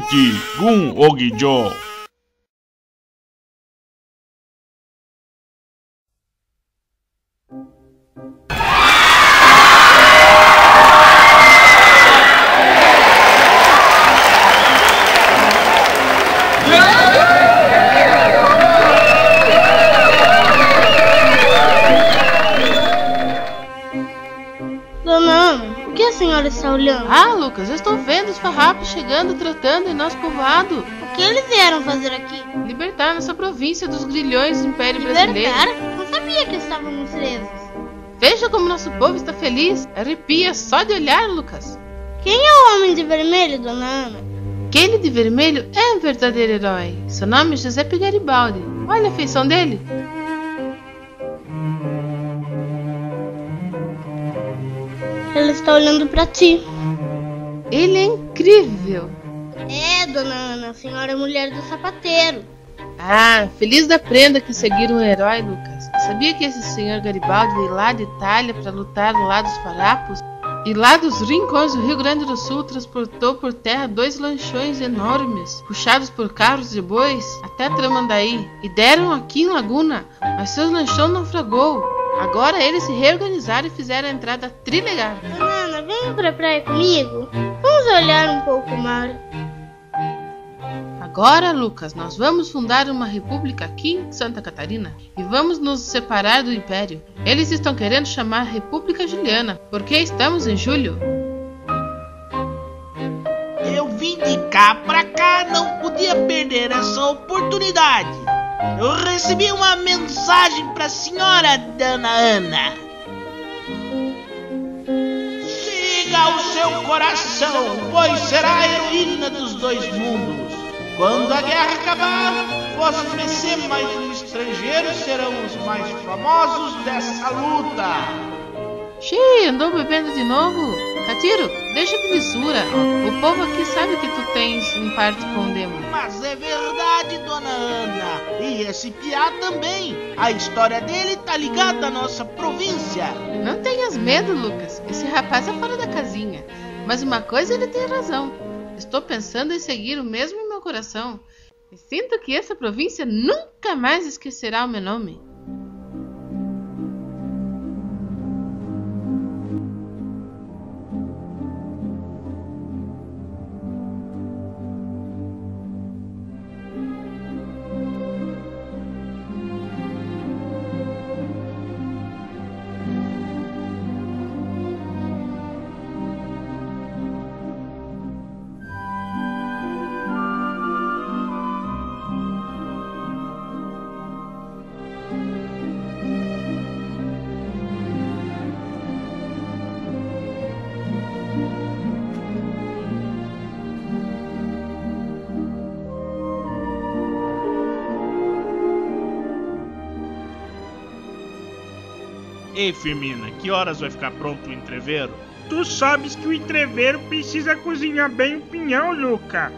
Uti Gun Ogijo. Por que a senhora está olhando? Ah, Lucas, eu estou vendo os farrapos chegando, tratando em nosso povoado. O que eles vieram fazer aqui? Libertar nossa província dos grilhões do Império Libertar? Brasileiro. Não sabia que estávamos presos. Veja como nosso povo está feliz. Arrepia só de olhar, Lucas. Quem é o homem de vermelho, dona Ana? Aquele de vermelho é um verdadeiro herói. Seu nome é Giuseppe Garibaldi. Olha a feição dele. Ela está olhando para ti. Ele é incrível. É, dona Ana, a senhora é mulher do sapateiro. Ah, feliz da prenda que seguir um herói, Lucas. Sabia que esse senhor Garibaldi veio lá de Itália para lutar ao lado dos farrapos? E lá dos rincões do Rio Grande do Sul transportou por terra 2 lanchões enormes, puxados por carros de bois até Tramandaí, e deram aqui em Laguna, mas seu lanchão naufragou. Agora eles se reorganizaram e fizeram a entrada trilegal. Dona Ana, venha para a praia comigo. Vamos olhar um pouco o mar. Agora, Lucas, nós vamos fundar uma república aqui em Santa Catarina e vamos nos separar do Império. Eles estão querendo chamar República Juliana, porque estamos em julho. Eu vim de cá pra cá, não podia perder essa oportunidade. Eu recebi uma mensagem pra senhora Dona Ana. Siga o seu coração, pois será a heroína dos 2 mundos. Quando a guerra acabar, você mais um estrangeiro serão os mais famosos dessa luta. Xiii, andou bebendo de novo? Catiro, deixa de lisura. O povo aqui sabe que tu tens um parto com o demo. Mas é verdade, Dona Ana. E esse piá também. A história dele tá ligada à nossa província. Não tenhas medo, Lucas. Esse rapaz é fora da casinha. Mas uma coisa ele tem razão. Estou pensando em seguir o mesmo em meu coração. E sinto que essa província nunca mais esquecerá o meu nome. Ei, Firmina, que horas vai ficar pronto o entreveiro? Tu sabes que o entreveiro precisa cozinhar bem o pinhão, Luca.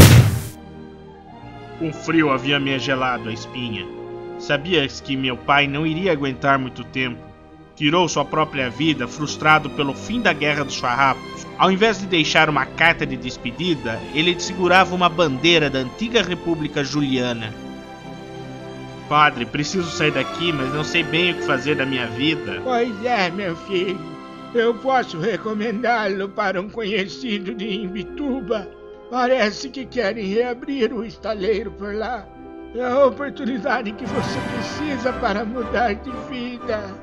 Com frio havia me gelado a espinha. Sabias que meu pai não iria aguentar muito tempo. Tirou sua própria vida, frustrado pelo fim da Guerra dos Farrapos. Ao invés de deixar uma carta de despedida, ele segurava uma bandeira da antiga República Juliana. Padre, preciso sair daqui, mas não sei bem o que fazer da minha vida. Pois é, meu filho. Eu posso recomendá-lo para um conhecido de Imbituba. Parece que querem reabrir o estaleiro por lá. É a oportunidade que você precisa para mudar de vida.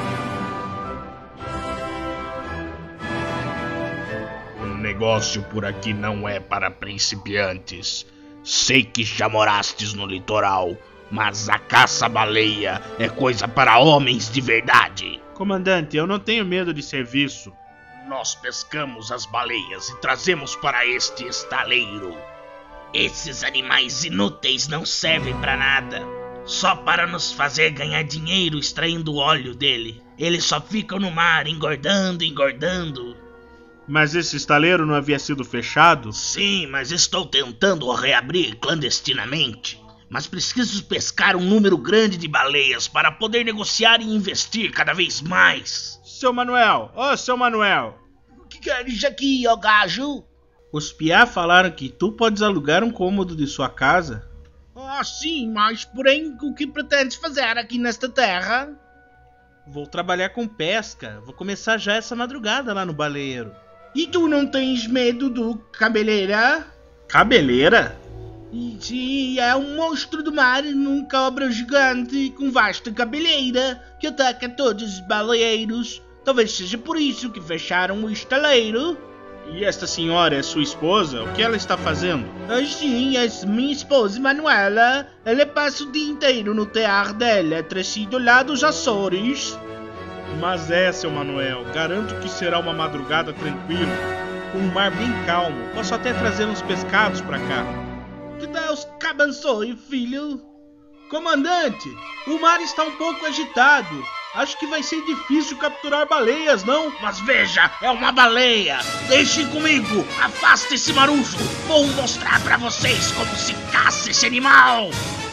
O negócio por aqui não é para principiantes. Sei que já morastes no litoral, mas a caça-baleia é coisa para homens de verdade. Comandante, eu não tenho medo de serviço. Nós pescamos as baleias e trazemos para este estaleiro. Esses animais inúteis não servem para nada. Só para nos fazer ganhar dinheiro extraindo o óleo dele. Eles só ficam no mar engordando, engordando. Mas esse estaleiro não havia sido fechado? Sim, mas estou tentando reabrir clandestinamente. Mas preciso pescar um número grande de baleias para poder negociar e investir cada vez mais. Seu Manuel, ô seu Manuel. O que queres aqui, ó gajo? Os piá falaram que tu podes alugar um cômodo de sua casa. Ah, sim, mas porém o que pretendes fazer aqui nesta terra? Vou trabalhar com pesca. Vou começar já essa madrugada lá no baleeiro. E tu não tens medo do cabeleira? Cabeleira? Sim, é um monstro do mar, um cobra gigante com vasta cabeleira que ataca todos os baleeiros. Talvez seja por isso que fecharam o estaleiro. E esta senhora é sua esposa? O que ela está fazendo? Sim, é minha esposa Manuela. Ela passa o dia inteiro no tear dela, trazida lá dos Açores. Mas seu Manuel, garanto que será uma madrugada tranquila, com um mar bem calmo. Posso até trazer uns pescados pra cá. Que Deus te abençoe, filho. Comandante, o mar está um pouco agitado. Acho que vai ser difícil capturar baleias, não? Mas veja, é uma baleia. Deixem comigo. Afaste esse marujo. Vou mostrar pra vocês como se caça esse animal.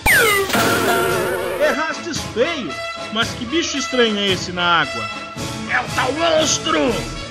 Errastes feio. Mas que bicho estranho é esse na água? É o tal monstro.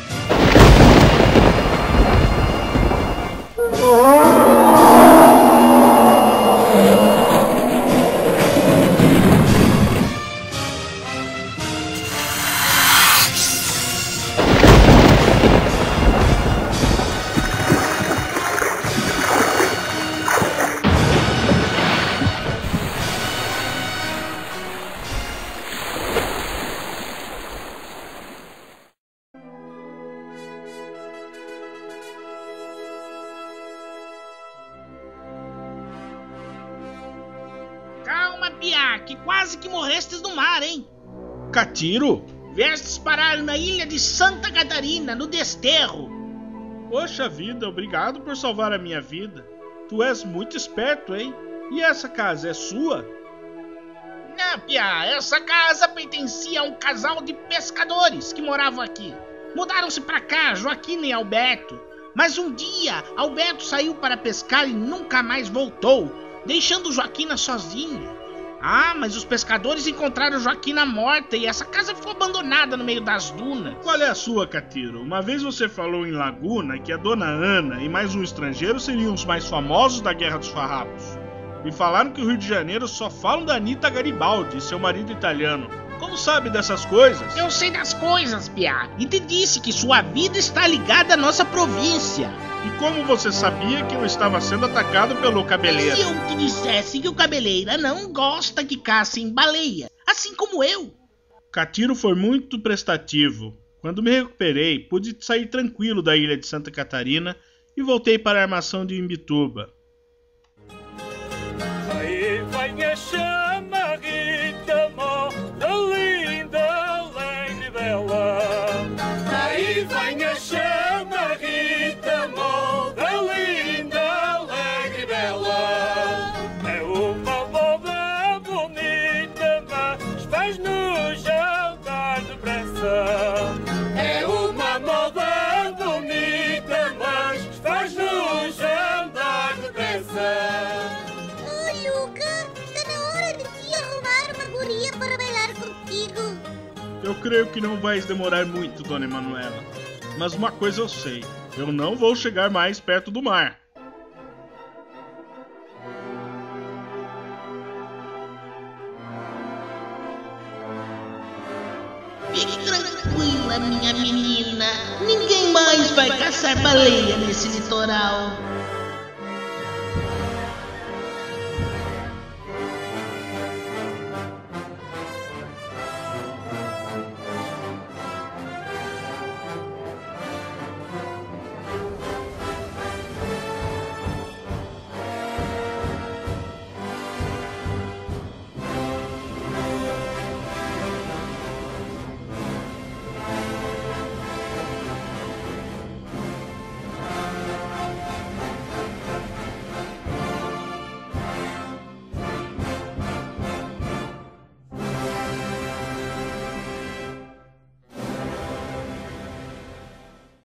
Calma, piá, que quase que morrestes no mar, hein? Catiro? Viestes parar na ilha de Santa Catarina, no desterro. Poxa vida, obrigado por salvar a minha vida. Tu és muito esperto, hein? E essa casa é sua? Não, piá, essa casa pertencia a um casal de pescadores que moravam aqui. Mudaram-se pra cá, Joaquina e Alberto. Mas um dia, Alberto saiu para pescar e nunca mais voltou, deixando Joaquina sozinha. Ah, mas os pescadores encontraram Joaquina morta e essa casa ficou abandonada no meio das dunas. Qual é a sua, Catiro? Uma vez você falou em Laguna que a dona Ana e mais um estrangeiro seriam os mais famosos da Guerra dos Farrapos. E falaram que o Rio de Janeiro só falam da Anita Garibaldi e seu marido italiano. Como sabe dessas coisas? Eu sei das coisas, piá, e te disse que sua vida está ligada à nossa província. E como você sabia que eu estava sendo atacado pelo cabeleira? Se eu te dissesse que o cabeleira não gosta que caçem baleia, assim como eu. Catiro foi muito prestativo. Quando me recuperei, pude sair tranquilo da ilha de Santa Catarina e voltei para a armação de Imbituba. Aí vem a chamarrita, moda linda, alegre e bela. Aí vem a chamarrita, moda linda, alegre e bela. É uma moda bonita, mas faz-nos andar depressa. É uma moda bonita, mas faz-nos andar depressa. Eu creio que não vai demorar muito, Dona Emanuela. Mas uma coisa eu sei, eu não vou chegar mais perto do mar. Fique tranquila, minha menina. Ninguém mais vai caçar baleia nesse litoral.